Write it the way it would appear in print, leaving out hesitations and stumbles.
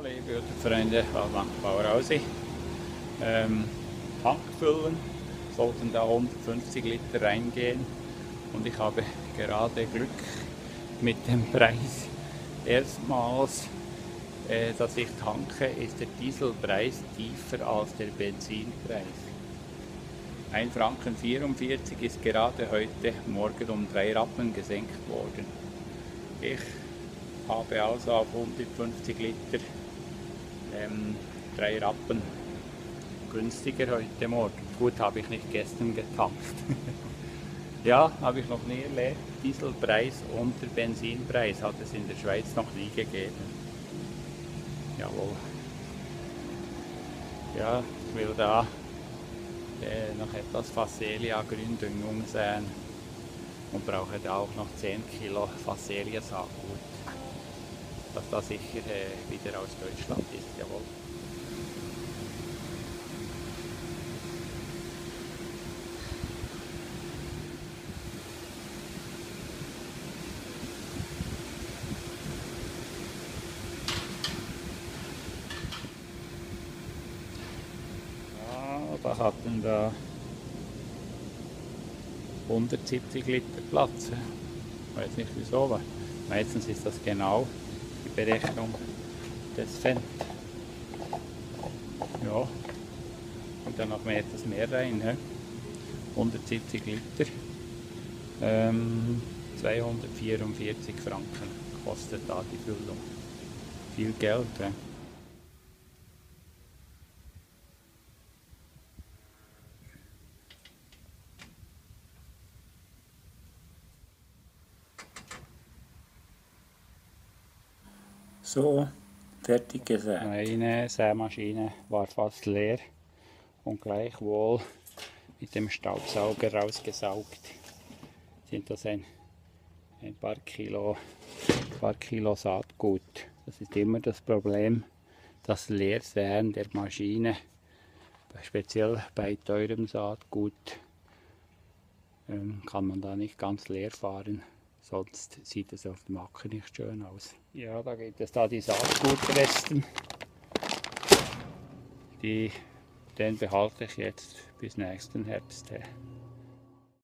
liebe Freunde, Waldbank Baurausi. Tank füllen, sollten da 150 Liter reingehen und ich habe gerade Glück mit dem Preis. Erstmals, dass ich tanke, ist der Dieselpreis tiefer als der Benzinpreis. 1,44 Franken ist gerade heute Morgen um 3 Rappen gesenkt worden. Ich habe also auf 150 Liter 3 Rappen günstiger heute Morgen. Gut, habe ich nicht gestern getankt. Ja, habe ich noch nie erlebt. Dieselpreis unter Benzinpreis hat es in der Schweiz noch nie gegeben. Jawohl. Ja, ich will da noch etwas Phacelia Gründüngung säen und brauche da auch noch 10 Kilo Phacelia Saatgut, dass das sicher wieder aus Deutschland ist, jawohl. Da hatten wir 170 Liter Platz. Ich weiß nicht wieso, aber meistens ist das genau die Berechnung des Cent. Ja, und dann noch mehr etwas mehr rein. 170 Liter, 244 Franken kostet da die Füllung. Viel Geld. So, fertig gesät. Meine Sämaschine war fast leer und gleichwohl mit dem Staubsauger rausgesaugt. Sind das ein paar Kilo Saatgut. Das ist immer das Problem, das Leersäen der Maschine, speziell bei teurem Saatgut, kann man da nicht ganz leer fahren. Sonst sieht es auf dem Acker nicht schön aus. Ja, da gibt es da die Saatgutresten. Den behalte ich jetzt bis nächsten Herbst.